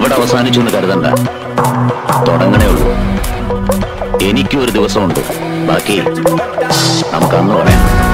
ഇവിടെ അവസാനിച്ചു എന്ന് കരുതണ്ട. തുടങ്ങണേ ഉള്ളൂ. എനിക്കും ഒരു ദിവസമുണ്ട്. ബാക്കി നമുക്ക് അന്ന് പറയാം.